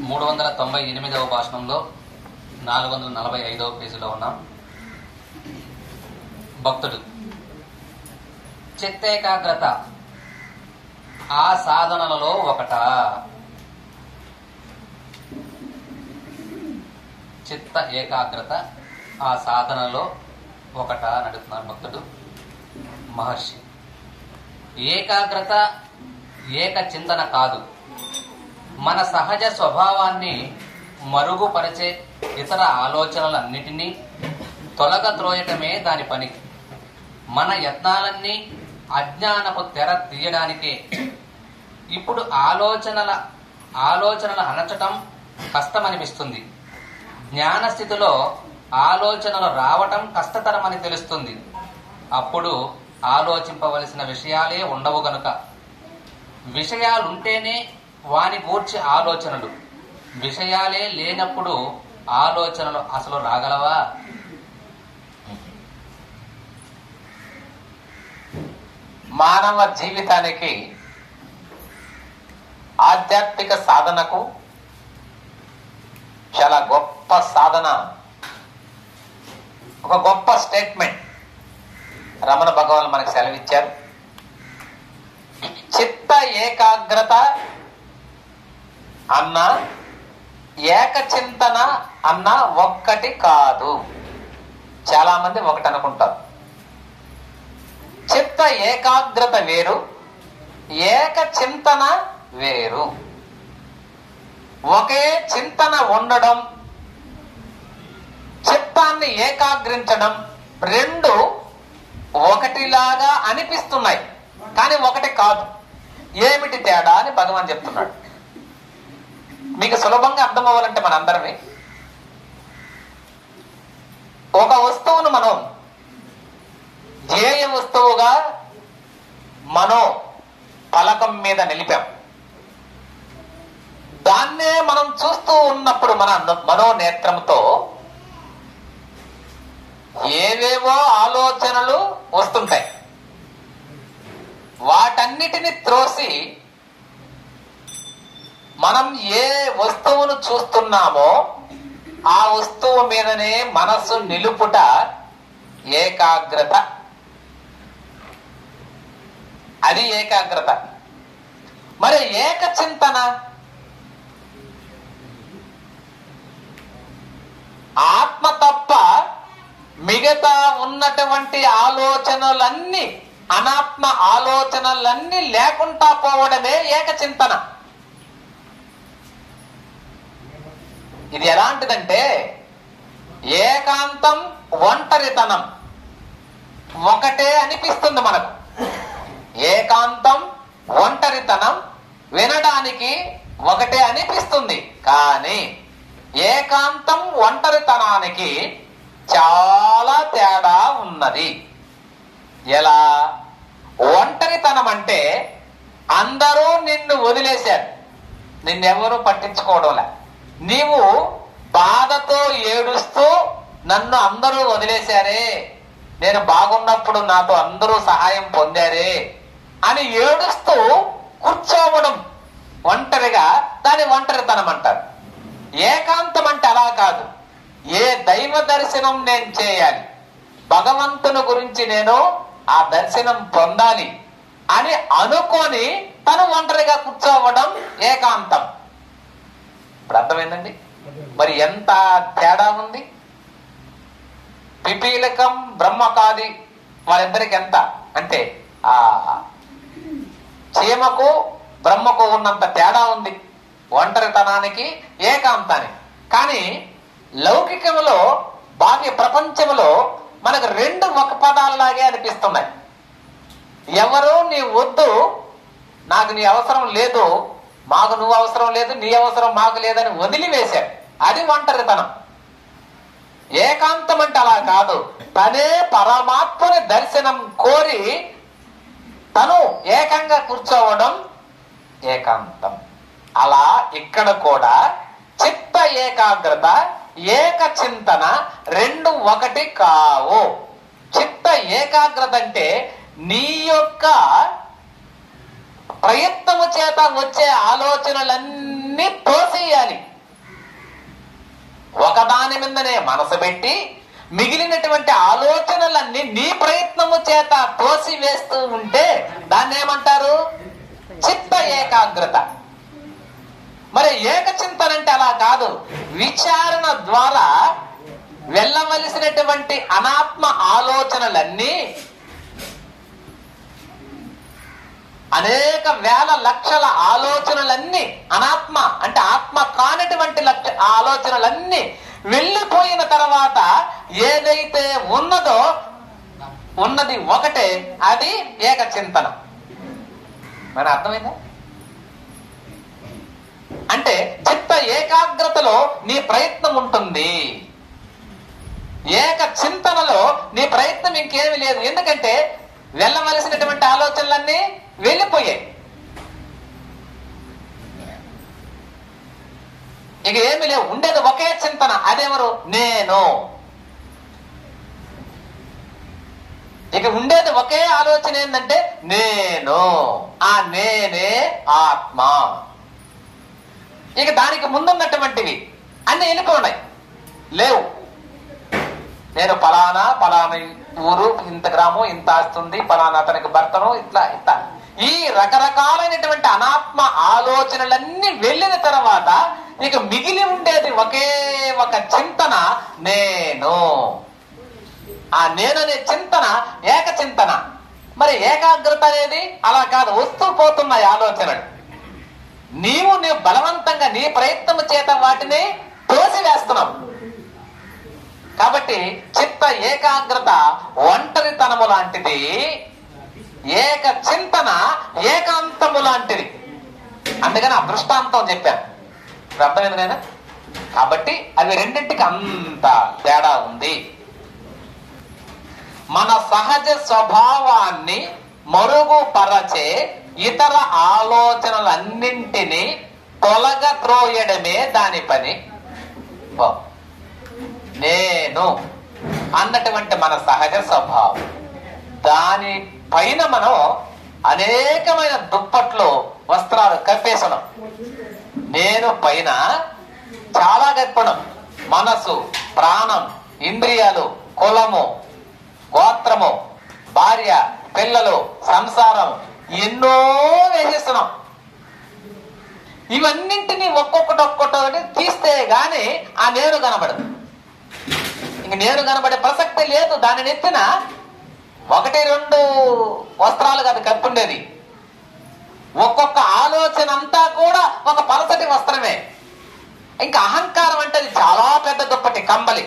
398వ భాషణంలో 445వ పేజీలో ఉన్నాం. భక్తుడు చిత్తేకాగ్రత ఆ సాధనలలో ఒకట. చిత్త ఏకాగ్రత ఆ సాధనలో ఒకట అని అడుగుతున్నారు భక్తుడు. మహర్షి ఏకాగ్రత ఏక చింతన కాదు, మన సహజ స్వభావాన్ని మరుగుపరిచే ఇతర ఆలోచనలన్నిటినీ తొలగద్రోయటమే దాని పని. మన యత్నాలన్నీ అజ్ఞానపు తెర తీయడానికే. ఇప్పుడు ఆలోచనల అణచటం కష్టమనిపిస్తుంది. జ్ఞానస్థితిలో ఆలోచనలు రావటం కష్టతరమని తెలుస్తుంది. అప్పుడు ఆలోచింపవలసిన విషయాలే ఉండవు గనుక. విషయాలుంటేనే వాని గూర్చి ఆలోచనలు, విషయాలే లేనప్పుడు ఆలోచనలు అసలు రాగలవా? మానవ జీవితానికి, ఆధ్యాత్మిక సాధనకు చాలా గొప్ప సాధన, ఒక గొప్ప స్టేట్మెంట్ రమణ భగవాన్ మనకు సెలవిచ్చారు. చిత్త ఏకాగ్రత అన్న ఏకచింతన అన్న ఒక్కటి కాదు. చాలా మంది ఒకటి అనుకుంటారు. చిత్త ఏకాగ్రత వేరు, ఏక చింతన వేరు. ఒకే చింతన ఉండడం, చిత్తాన్ని ఏకాగ్రించడం రెండు ఒకటిలాగా అనిపిస్తున్నాయి, కానీ ఒకటి కాదు. ఏమిటి తేడా అని భగవాన్ చెప్తున్నాడు. మీకు సులభంగా అర్థం అవ్వాలంటే మనందరమే ఒక వస్తువును మనం ధ్యేయ వస్తువుగా మనో పలకం మీద నిలిపాం. దాన్నే మనం చూస్తూ ఉన్నప్పుడు మన మనోనేత్రంతో ఏవేవో ఆలోచనలు వస్తుంటాయి. వాటన్నిటిని త్రోసి మనం ఏ వస్తువును చూస్తున్నామో ఆ వస్తువు మీదనే మనస్సు నిలుపుట ఏకాగ్రత. అది ఏకాగ్రత. మరి ఏక చింతన, ఆత్మ తప్ప మిగతా ఉన్నటువంటి ఆలోచనలన్నీ, అనాత్మ ఆలోచనలన్నీ లేకుండా పోవడమే ఏకచింతన. ఇది ఎలాంటిదంటే ఏకాంతం, ఒంటరితనం ఒకటే అనిపిస్తుంది మనకు. ఏకాంతం, ఒంటరితనం వినడానికి ఒకటే అనిపిస్తుంది, కానీ ఏకాంతం ఒంటరితనానికి చాలా తేడా ఉన్నది. ఎలా? ఒంటరితనం అంటే అందరూ నిన్ను వదిలేశారు, నిన్నెవరూ పట్టించుకోవడంలే. నీవు బాధతో ఏడుస్తూ నన్ను అందరూ వదిలేశారే, నేను బాగున్నప్పుడు నాతో అందరూ సహాయం పొందారే అని ఏడుస్తూ కూర్చోవడం ఒంటరిగా, దాని ఒంటరితనం అంటారు. ఏకాంతం అంటే అలా కాదు. ఏ దైవ దర్శనం నేను చేయాలి, భగవంతుని గురించి నేను ఆ దర్శనం పొందాలి అని అనుకొని తను ఒంటరిగా కూర్చోవడం ఏకాంతం. ఇప్పుడు అర్థమైందండి మరి ఎంత తేడా ఉంది? పిపీలకం బ్రహ్మకాది వాళ్ళిద్దరికి ఎంత అంటే ఆ చీమకు బ్రహ్మకు ఉన్నంత తేడా ఉంది, ఒంటరితనానికి ఏకాంతానికి. కానీ లౌకికంలో, బాహ్య ప్రపంచంలో మనకు రెండు ఒక పదాలలాగే అనిపిస్తున్నాయి. ఎవరు నీ వద్దు, నాకు నీ అవసరం లేదు, మాకు నువ్వు అవసరం లేదు, నీ అవసరం మాకు లేదని వదిలివేశారు. అది ఒంటరితనం. ఏకాంతం అంటే అలా కాదు. తనే పరమాత్మని దర్శనం కోరి తను ఏకంగా కూర్చోవడం ఏకాంతం. అలా ఇక్కడ కూడా చిత్త ఏకాగ్రత, ఏక చింతన రెండు ఒకటి కావు. చిత్త ఏకాగ్రత అంటే నీ యొక్క ప్రయత్నము చేత వచ్చే ఆలోచనలన్నీ తోసేయాలి. ఒకదాని మీదనే మనసు పెట్టి మిగిలినటువంటి ఆలోచనలన్నీ నీ ప్రయత్నము చేత తోసివేస్తూ ఉంటే దాన్ని ఏమంటారు? చిత్త ఏకాగ్రత. మరి ఏకచింతన అంటే అలా కాదు. విచారణ ద్వారా వెళ్ళవలసినటువంటి అనాత్మ ఆలోచనలన్నీ, అనేక వేల లక్షల ఆలోచనలన్నీ, అనాత్మ అంటే ఆత్మ కానటువంటి ఆలోచనలన్నీ వెళ్ళిపోయిన తర్వాత ఏదైతే ఉన్నదో ఉన్నది ఒకటే, అది ఏకచింతన. మరి అర్థమైందా? అంటే చిత్త ఏకాగ్రతలో నీ ప్రయత్నం ఉంటుంది, ఏక చింతనలో నీ ప్రయత్నం ఇంకేమీ లేదు. ఎందుకంటే వెళ్ళవలసినటువంటి ఆలోచనలన్నీ వెళ్ళిపోయాయి. ఇక ఏమి లేవు, ఉండేది ఒకే చింతన. అదెవరు? నేను. ఇక ఉండేది ఒకే ఆలోచన ఏంటంటే నేను. ఆ నేనే ఆత్మ. ఇక దానికి ముందున్నటువంటివి అన్ని వెళ్ళిపోయినాయి, లేవు. నేను పలానా ఊరు, ఇంత గ్రామం, ఇంత ఆస్తుంది, పలానా అతనికి భర్తను, ఇట్లా ఇట్లా ఈ రకరకాలైనటువంటి అనాత్మ ఆలోచనలన్నీ వెళ్ళిన తర్వాత ఇక మిగిలి ఉండేది ఒకే ఒక చింతన, నేను. ఆ నేననే చింతన ఏక చింతన. మరి ఏకాగ్రత అనేది అలా కాదు, వస్తూ పోతున్నాయి ఆలోచనలు. నీవు బలవంతంగా నీ ప్రయత్నము చేత వాటిని తోసివేస్తున్నావు. కాబట్టి చిత్త ఏకాగ్రత ఒంటరితనము లాంటిది, ఏక చింతన ఏకాంతము లాంటిది. అందుకని ఆ దృష్టాంతం చెప్పాను. అర్థమైంది నేను? కాబట్టి అవి రెండింటికి అంత తేడా ఉంది. మన సహజ స్వభావాన్ని మరుగుపరచే ఇతర ఆలోచనలన్నింటినీ తొలగత్రోయడమే దాని పని. నేను అన్నటువంటి మన సహజ స్వభావం, దాని పైన మనం అనేకమైన దుప్పట్లు, వస్త్రాలు కప్పేసడం. నేను పైన చాలా గర్పణం, మనసు, ప్రాణం, ఇంద్రియాలు, కులము, గోత్రము, భార్య, పిల్లలు, సంసారం, ఎన్నో వేసేస్తున్నాం. ఇవన్నింటినీ ఒక్కొక్కటి తీస్తే గాని ఆ నేను కనబడదు. ఇంక నేను కనబడే ప్రసక్తి లేదు. దాని నెత్తిన 1-2 వస్త్రాలు కాదు కప్పుండేది. ఒక్కొక్క ఆలోచన అంతా కూడా ఒక పలసటి వస్త్రమే. ఇంకా అహంకారం అంటే అది చాలా పెద్ద దుప్పటి, కంబలి.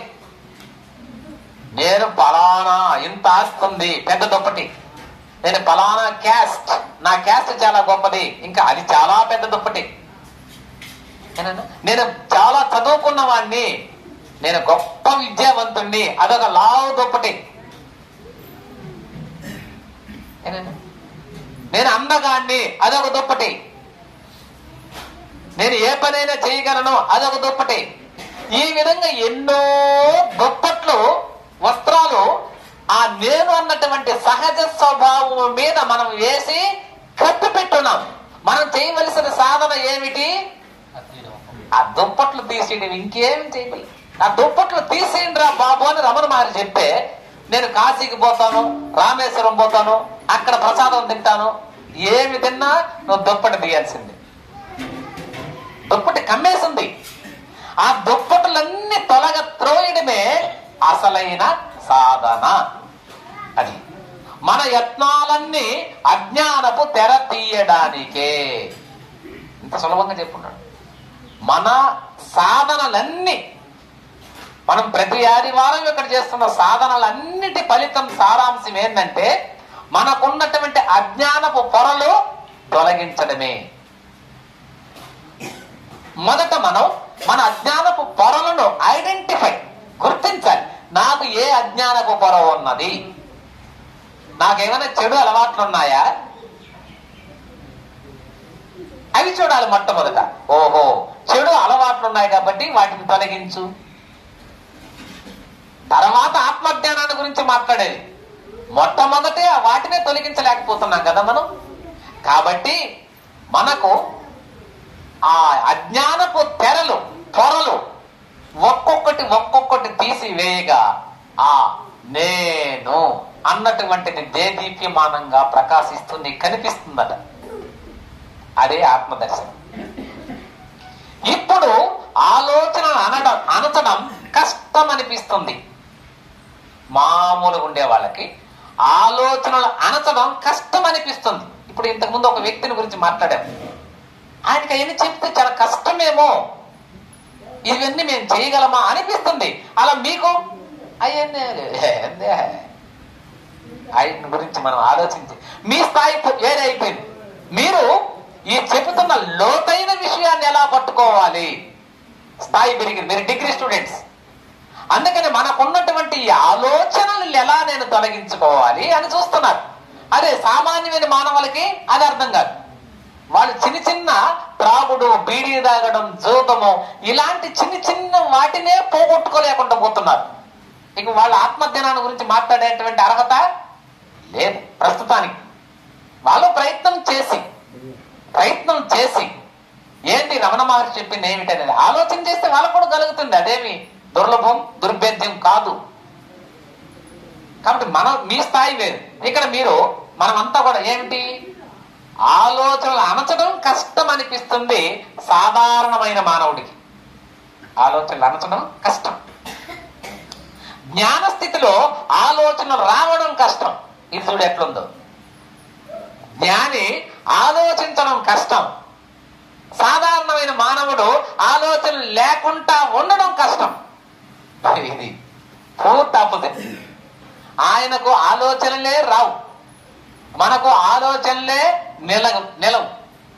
నేను పలానా ఇంత ఆస్తుంది, పెద్ద దుప్పటి. నేను పలానా క్యాస్ట్, నా క్యాస్ట్ చాలా గొప్పది, ఇంకా అది చాలా పెద్ద దుప్పటి. నేను చాలా చదువుకున్న వాడిని, నేను గొప్ప విద్యావంతుణ్ణి, అదొక లావు దుప్పటి. నేను అందగాన్ని, అదొక దుప్పటి. నేను ఏ పనైనా చేయగలను, అదొక దుప్పటి. ఈ విధంగా ఎన్నో దుప్పట్లు, వస్త్రాలు ఆ నేను అన్నటువంటి సహజ స్వభావం మీద మనం వేసి కప్పి పెట్టున్నాం. మనం చేయవలసిన సాధన ఏమిటి? ఆ దుప్పట్లు తీసేయడం, ఇంకేమి చేయలేదు. ఆ దుప్పట్లు తీసేయండి రా బాబు అని రమణ మహర్షి చెప్తే, నేను కాశీకి పోతాను, రామేశ్వరం పోతాను, అక్కడ ప్రసాదం తింటాను, ఏమి తిన్నా నువ్వు దుప్పటి తీయాల్సింది. దుప్పటి కమ్మేసింది. ఆ దుప్పటులన్నీ త్రోయడమే అసలైన సాధన. అది మన యత్నాలన్నీ అజ్ఞానపు తెర తీయడానికే. ఇంత సులభంగా చెప్పున్నాడు. మన సాధనలన్నీ, మనం ప్రతి ఆదివారం ఇక్కడ చేస్తున్న సాధనలన్నిటి ఫలితం, సారాంశం ఏంటంటే మనకున్నటువంటి అజ్ఞానపు పొరలు తొలగించడమే. మొదట మనం మన అజ్ఞానపు పొరలను గుర్తించాలి. నాకు ఏ అజ్ఞానపు పొర ఉన్నది? నాకేమైనా చెడు అలవాట్లు ఉన్నాయా? అవి చూడాలి మొట్టమొదట. ఓహో, చెడు అలవాట్లు ఉన్నాయి కాబట్టి వాటిని తొలగించు. తర్వాత ఆత్మజ్ఞానాన్ని గురించి మాట్లాడేది. మొట్టమొదటే వాటినే తొలగించలేకపోతున్నాం కదా మనం. కాబట్టి మనకు ఆ అజ్ఞానపు పొరలు ఒక్కొక్కటి తీసివేయగా ఆ నేను అన్నటువంటిది దేదీప్యమానంగా ప్రకాశిస్తూ నీకు కనిపిస్తుందట. అదే ఆత్మదర్శనం. ఇప్పుడు ఆలోచన అనచడం కష్టం అనిపిస్తుంది. మామూలుగా ఉండే వాళ్ళకి ఆలోచనలు అనచడం కష్టం అనిపిస్తుంది. ఇప్పుడు ఇంతకుముందు ఒక వ్యక్తిని గురించి మాట్లాడాము. ఆయనకి అవన్నీ చెప్తే చాలా కష్టమేమో, ఇవన్నీ మేము చేయగలమా అనిపిస్తుంది. అలా మీకు ఆయన గురించి మనం ఆలోచించి మీ స్థాయి వేరే అయిపోయింది. మీరు ఈ చెబుతున్న లోతైన విషయాన్ని ఎలా పట్టుకోవాలి, స్థాయి పెరిగింది. మీరు డిగ్రీ స్టూడెంట్స్, అందుకని మనకున్నటువంటి ఈ ఆలోచనలు ఎలా నేను తొలగించుకోవాలి అని చూస్తున్నారు. అదే సామాన్యమైన మానవులకి అది అర్థం కాదు. వాళ్ళు చిన్న త్రాగుడు, బీడీ తాగడం, జూదము ఇలాంటి చిన్న వాటినే పోగొట్టుకోలేకుండా పోతున్నారు. ఇక వాళ్ళ ఆత్మజ్ఞానాన్ని గురించి మాట్లాడేటువంటి అర్హత లేదు ప్రస్తుతానికి. వాళ్ళు ప్రయత్నం చేసి ఏంటి రమణ మహర్షి చెప్పింది ఏమిటనేది ఆలోచన చేస్తే వాళ్ళకు కూడా కలుగుతుంది. అదేమి దుర్లభం, దుర్భేద్యం కాదు. కాబట్టి మీ స్థాయి వేరు. ఇక్కడ మనమంతా కూడా ఏమిటి, ఆలోచనలు అనచడం కష్టం అనిపిస్తుంది సాధారణమైన మానవుడికి. ఆలోచనలు అనచడం కష్టం. జ్ఞాన స్థితిలో ఆలోచనలు రావడం కష్టం. ఇది చూడు ఎట్లుందో. జ్ఞాని ఆలోచించడం కష్టం, సాధారణమైన మానవుడు ఆలోచనలు లేకుండా ఉండడం కష్టం. ఇది పూర్తి ఆపోజిట్. ఆయనకు ఆలోచనలే రావు, మనకు ఆలోచనలే నిలవు.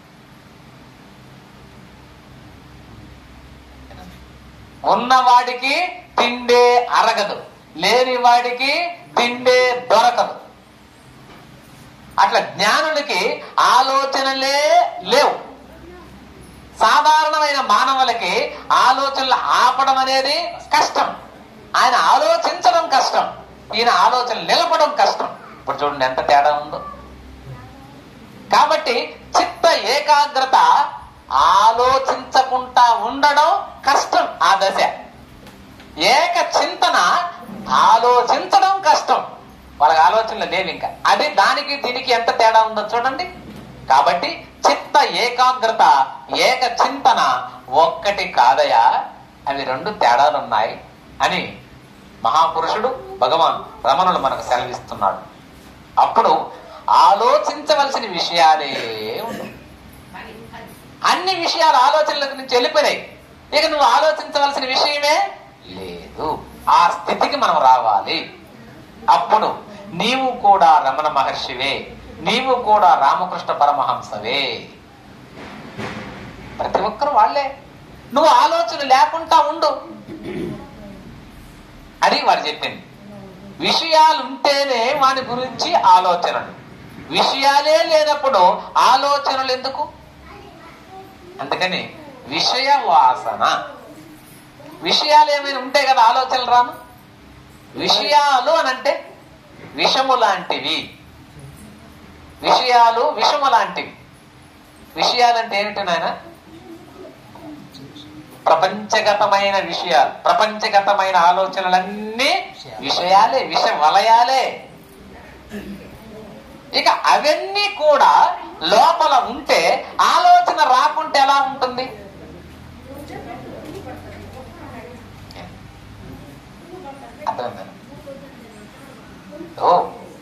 ఉన్నవాడికి తిండే అరగదు, లేని వాడికి తిండే దొరకదు. అట్లా జ్ఞానులకి ఆలోచనలే లేవు. సాధారణమైన మానవులకి ఆలోచనలు ఆపడం అనేది కష్టం. ఆయన ఆలోచించడం కష్టం, ఈయన ఆలోచనలు నిలపడం కష్టం. ఇప్పుడు చూడండి ఎంత తేడా ఉందో. కాబట్టి చిత్త ఏకాగ్రత, ఆలోచించకుండా ఉండడం కష్టం. ఆ దశ ఏక చింతన, ఆలోచించడం కష్టం. వాళ్ళకి ఆలోచనలు లేవు ఇంకా. అది దానికి దీనికి ఎంత తేడా ఉందో చూడండి. కాబట్టి చిత్త ఏకాగ్రత, ఏక చింతన ఒక్కటి కాదయా, అవి రెండు తేడాలున్నాయి అని మహాపురుషుడు భగవాన్ రమణుడు మనకు సెలవిస్తున్నాడు. అప్పుడు ఆలోచించవలసిన విషయాలే ఉండవు. అన్ని విషయాలు ఆలోచనల నుంచి వెళ్ళిపోయినాయి. ఇక నువ్వు ఆలోచించవలసిన విషయమే లేదు. ఆ స్థితికి మనం రావాలి. అప్పుడు నీవు కూడా రమణ మహర్షివే, నీవు కూడా రామకృష్ణ పరమహంసవే. ప్రతి ఒక్కరు వాళ్లే. నువ్వు ఆలోచన లేకుండా ఉండు అని వారు చెప్పింది. విషయాలుంటేనే వాని గురించి ఆలోచనలు, విషయాలే లేనప్పుడు ఆలోచనలు ఎందుకు? అందుకని విషయ వాసన, విషయాలు ఏమైనా ఉంటే కదా ఆలోచనలు రాను. విషయాలు అనంటే విషము లాంటివి, విషయాలు విషము లాంటివి. విషయాలంటే ఏమిటి నాయన? ప్రపంచగతమైన విషయాలు, ప్రపంచగతమైన ఆలోచనలన్నీ విషయాలే, విష వలయాలే. ఇక అవన్నీ కూడా లోపల ఉంటే ఆలోచన రాకుంటే ఎలా ఉంటుంది? అర్థమైందా? ఓ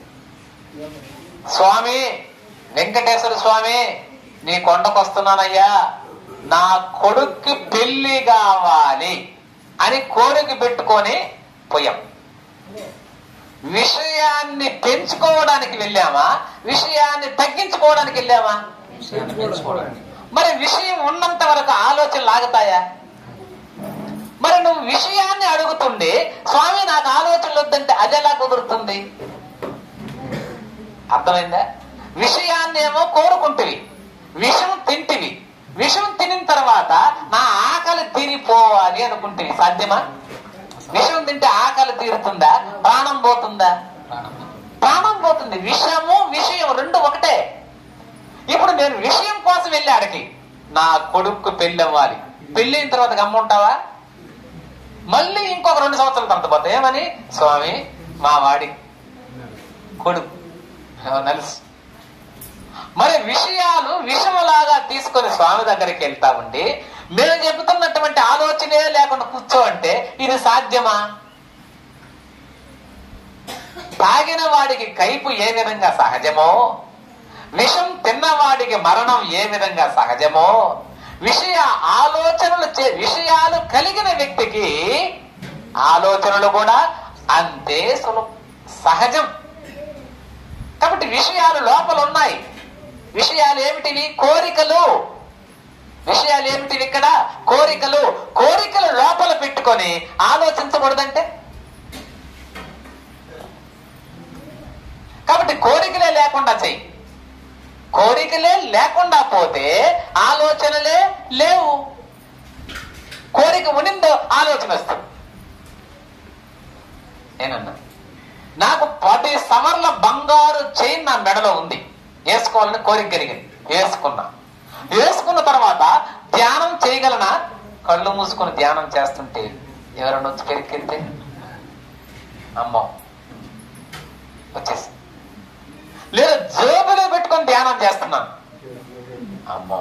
స్వామి వెంకటేశ్వర స్వామి, నీ కొండకు వస్తున్నానయ్యా, నా కొడుక్కి పెళ్లి కావాలి అని కోరిక పెట్టుకొని పోయాం. విషయాన్ని పెంచుకోవడానికి వెళ్ళామా, విషయాన్ని తగ్గించుకోవడానికి వెళ్ళామా? మరి విషయం ఉన్నంత వరకు ఆలోచనలు ఆగుతాయా? మరి నువ్వు విషయాన్ని అడుగుతుండే స్వామి నాకు ఆలోచనలు వద్దంటే అది ఎలా కుదురుతుంది? అర్థమైందా? విషయాన్ని ఏమో కోరుకుంటివి, విషం తింటివి, విషం తినిన తర్వాత నా ఆకలి తీరిపోవాలి అనుకుంటేవి. సాధ్యమా? విషం తింటే ఆకలి తీరుతుందా? ప్రాణం పోతుందా? ప్రాణం పోతుంది. విషము విషయం రెండు ఒకటే. ఇప్పుడు నేను విషయం కోసం వెళ్ళి ఆడికి నా కొడుకు పెళ్ళి అవ్వాలి, పెళ్ళిన తర్వాత గమ్ముంటావా? మళ్ళీ ఇంకొక 2 సంవత్సరాల తర్వాత పోతే ఏమని, స్వామి మా వాడి కొడుకు నలుసు. మరి విషయాలు విషములాగా తీసుకొని స్వామి దగ్గరికి వెళ్తా ఉండి మేము చెబుతున్నటువంటి ఆలోచనే లేకుండా కూర్చో అంటే ఇది సాధ్యమా? తాగిన వాడికి కైపు ఏ విధంగా సహజమో, విషం తిన్నవాడికి మరణం ఏ విధంగా సహజమో, విషయాలు కలిగిన వ్యక్తికి ఆలోచనలు కూడా అంతే సహజం. కాబట్టి విషయాలు లోపల ఉన్నాయి. విషయాలు ఏమిటివి? కోరికలు. విషయాలు ఏమిటివి ఇక్కడ? కోరికలు. కోరికలు లోపల పెట్టుకొని ఆలోచించకూడదంటే, కాబట్టి కోరికలే లేకుండా చెయ్యి. కోరికలే లేకుండా పోతే ఆలోచనలే లేవు. కోరిక ఉనిందో ఆలోచన వస్తుంది. నేనన్నా నాకు 10 సవర్ల బంగారు చైన్ నా మెడలో ఉంది, వేసుకోవాలని కోరిక కలిగింది, వేసుకున్న తర్వాత ధ్యానం చేయగలనా? కళ్ళు మూసుకొని ధ్యానం చేస్తుంటే ఎవరన్నా వచ్చి పెరికెళ్తే అమ్మో వచ్చేసి, లేదా జేబులో పెట్టుకొని ధ్యానం చేస్తున్నాను, అమ్మో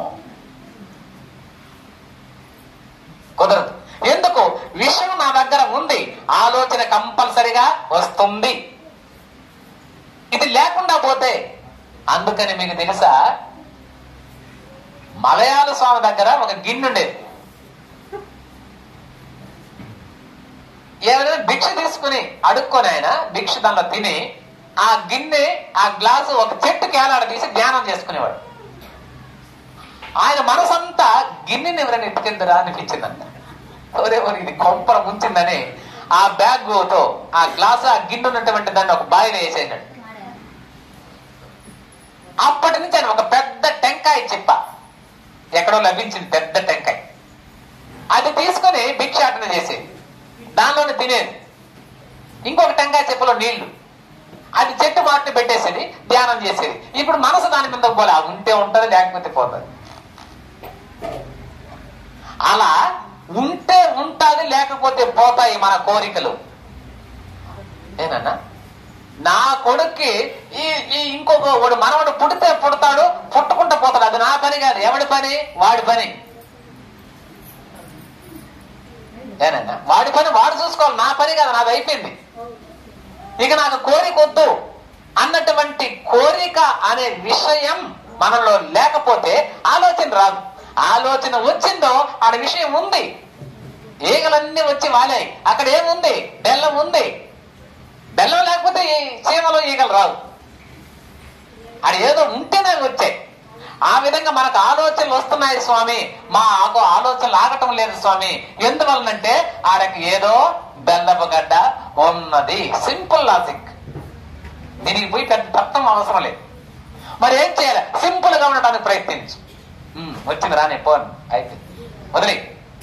కుదరదు. ఎందుకు? విషయం నా దగ్గర ఉంది, ఆలోచన కంపల్సరిగా వస్తుంది. ఇది లేకుండా పోతే, అందుకని మీకు తెలుసా మలయాళ స్వామి దగ్గర ఒక గిన్నె ఉండేది. ఏమైనా భిక్ష తీసుకుని అడుక్కొని ఆయన భిక్ష దానిలో తిని ఆ గిన్నె ఆ గ్లాసు ఒక చెట్టుకి ఏలాడ తీసి ధ్యానం చేసుకునేవాడు. ఆయన మనసంతా గిన్నెని ఎవరైనా ఎత్తుకెళ్తారా అనిపించిందంట. ఇది కొంపర ముంచిందని ఆ బ్యాగ్తో ఆ గ్లాసు ఆ గిన్నె ఉన్నటువంటి దాన్ని ఒక బాయిలో వేసేసాడు. అప్పటి నుంచి ఆయన ఒక పెద్ద టెంకాయ చిప్ప ఎక్కడో లభించింది, పెద్ద టెంకాయ, అది తీసుకొని భిక్షాటన చేసేది, దానిలోనే తినేది. ఇంకొక టెంకాయ చిప్పలో నీళ్లు, అది చెట్టు మాటని పెట్టేసేది, ధ్యానం చేసేది. ఇప్పుడు మనసు దాని మీద పోలే, ఉంటే ఉంటది లేకపోతే పోతుంది. అలా ఉంటే ఉంటాది లేకపోతే పోతాయి మన కోరికలు. ఏనన్నా నా కొడుక్కి ఈ ఇంకొక వాడు మనవడు పుడితే పుడతాడు, పుట్టుకుంటూ పోతాడు. అది నా పని కాదు. ఎవడి పని? వాడి పని. ఏనన్నా వాడి పని వాడు చూసుకోవాలి, నా పని కాదు, నాది అయిపోయింది. ఇక నాకు కోరిక వద్దు అన్నటువంటి కోరిక అనే విషయం మనలో లేకపోతే ఆలోచన రాదు. ఆలోచన వచ్చిందో ఆడ విషయం ఉంది. ఈగలన్నీ వచ్చి వాలాయి. అక్కడ ఏముంది? బెల్లం ఉంది. బెల్లం లేకపోతే చీమలో ఈగలు రావు. అది ఏదో ఉంటేనే వచ్చాయి. ఆ విధంగా మనకు ఆలోచనలు వస్తున్నాయి స్వామి, మా ఆలోచనలు ఆగటం లేదు స్వామి. ఎందువలనంటే ఆడకి ఏదో బెల్లపు గడ్డ ఉన్నది. Simple logic. దీనికి పోయి పెద్ద తత్వం అవసరం లేదు. మరి ఏం చేయాలి? సింపుల్ గా ఉండడానికి ప్రయత్నించు. వచ్చింది రాని పోను అయితే వదిలే.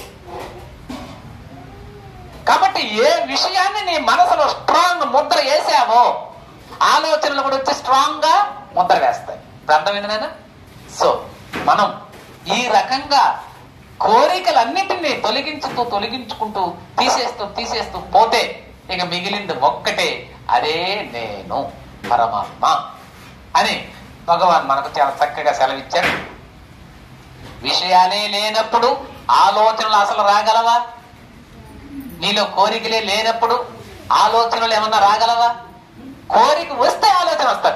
కాబట్టి ఏ విషయాన్ని నీ మనసులో స్ట్రాంగ్ ముద్ర వేసావో ఆలోచనలు కూడా వచ్చి స్ట్రాంగ్ గా ముద్ర వేస్తాయి. అర్థమైంది నాయన? సో మనం ఈ రకంగా కోరికలన్నిటినీ తొలగించుకుంటూ తీసేస్తూ పోతే ఇక మిగిలింది ఒక్కటే, అదే నేను పరమాత్మ అని భగవాన్ మనకు చాలా చక్కగా సెలవిచ్చాడు. విషయాలే లేనప్పుడు ఆలోచనలు అసలు రాగలవా? నీలో కోరికలే లేనప్పుడు ఆలోచనలు ఏమన్నా రాగలవా? కోరిక వస్తే ఆలోచన వస్తాడు.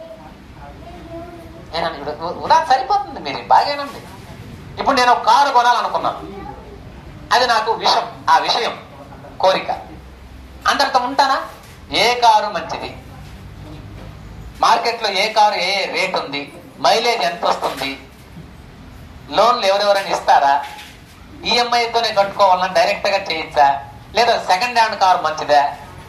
ఉదా సరిపోతుంది, మీరు బాగానండి. ఇప్పుడు నేను ఒక కారు కొనాలనుకున్నాను, అది నాకు విషయం. ఆ విషయం కోరిక. అందరితో ఉంటానా? ఏ కారు మంచిది, మార్కెట్లో ఏ కారు ఏ రేట్ ఉంది, మైలేజ్ ఎంత వస్తుంది, లోన్లు ఎవరెవరైనా ఇస్తారా, ఈఎంఐతోనే కట్టుకోవాలన్నా డైరెక్ట్ గా చేయొచ్చా, లేదా సెకండ్ హ్యాండ్ కారు మంచిదా,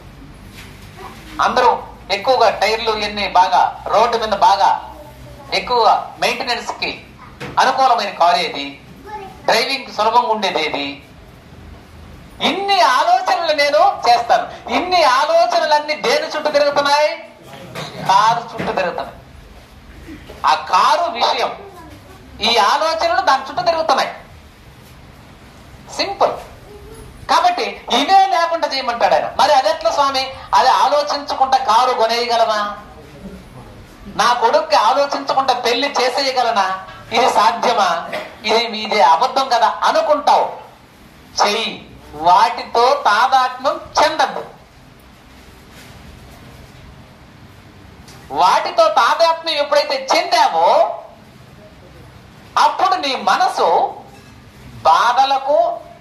అందరూ ఎక్కువగా టైర్లు ఎన్ని బాగా రోడ్డు మీద బాగా ఎక్కువ మెయింటెనెన్స్ కి అనుకూలమైన కారు ఏది, డ్రైవింగ్ సులభంగా ఉండేది ఏది, ఇన్ని ఆలోచనలు నేను చేస్తాను. ఇన్ని ఆలోచనలన్నీ దేని చుట్టూ తిరుగుతున్నాయి? కారు చుట్టూ తిరుగుతున్నాయి. ఆ కారు విషయం, ఈ ఆలోచనలు దాని చుట్టూ తిరుగుతున్నాయి. సింపుల్. కాబట్టి ఇవే లేకుండా చేయమంటాడు ఆయన. మరి అదెట్లా స్వామి? అది ఆలోచించుకుంటా కారు కొనేయగలమా? నా కొడుక్కి ఆలోచించకుండా పెళ్లి చేసేయగలనా? ఇది సాధ్యమా? ఇది అబద్ధం కదా అనుకుంటావు. చెయ్యి, వాటితో తాదాత్మ్యం చెందద్దు. వాటితో తాదాత్మ్యం ఎప్పుడైతే చెందావో అప్పుడు నీ మనసు బాధలకు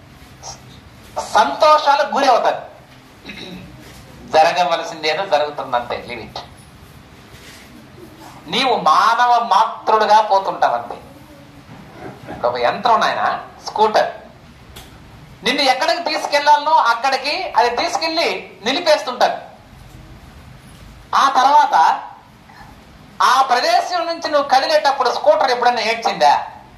సంతోషాలకు గురి అవుతుంది. జరగవలసిందేదో జరుగుతుందంతే, లిమిట్. నీవు మానవ మాత్రుడుగా పోతుంటావంతే. ఒక యంత్రం నాయన, స్కూటర్, నిన్ను ఎక్కడికి తీసుకెళ్లాలనో అక్కడికి అది తీసుకెళ్లి నిలిపేస్తుంటాడు. ఆ తర్వాత ఆ ప్రదేశం నుంచి నువ్వు కదిలేటప్పుడు స్కూటర్ ఎప్పుడైనా ఏడ్చిందా?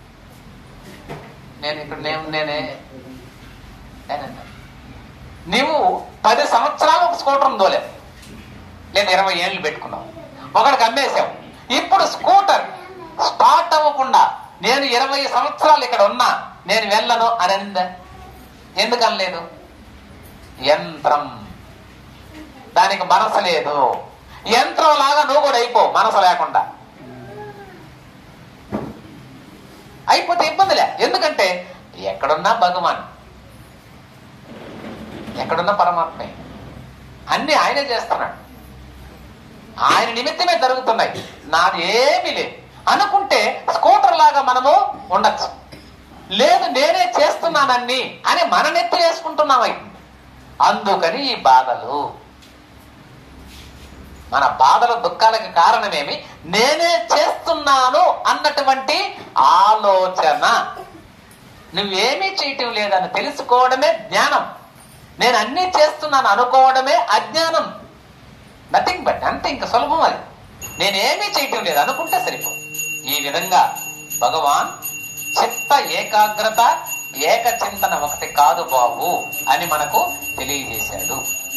నీవు 10 సంవత్సరాలు ఒక స్కూటర్ దోలేవు, లేదా 20 ఏళ్ళు పెట్టుకున్నావు, ఒకడికి అమ్మేశావు. ఇప్పుడు స్కూటర్ స్టార్ట్ అవ్వకుండా నేను 20 సంవత్సరాలు ఇక్కడ ఉన్నా, నేను వెళ్ళను అని అందా? ఎందుకు అనలేదు? యంత్రం, దానికి మనసు లేదు. యంత్రం లాగా నువ్వు కూడా అయిపో, మనసు లేకుండా అయిపోతే ఇబ్బందిలే. ఎందుకంటే ఎక్కడున్నా భగవాన్, ఎక్కడున్నా పరమాత్మే, అన్ని ఆయనే చేస్తున్నాడు, ఆయన నిమిత్తమే జరుగుతున్నాయి, నాది ఏమీ లేదు అనుకుంటే స్కూటర్ లాగా మనము ఉండొచ్చు. లేదు నేనే చేస్తున్నానని అని మన నెత్తి వేసుకుంటున్నామై. అందుకని ఈ బాధలు, మన బాధల దుఃఖాలకి కారణమేమి? నేనే చేస్తున్నాను అన్నటువంటి ఆలోచన. నువ్వేమీ చేయటం లేదని తెలుసుకోవడమే జ్ఞానం. నేను అన్నీ చేస్తున్నాను అనుకోవడమే అజ్ఞానం. నథింగ్ బట్, అంతే, ఇంకా సులభం అది. నేనేమీ చేయటం లేదు అనుకుంటే సరిపో. ఈ విధంగా భగవాన్ చిత్త ఏకాగ్రత, ఏక చింతన ఒకటి కాదు బాబు అని మనకు తెలియజేశాడు.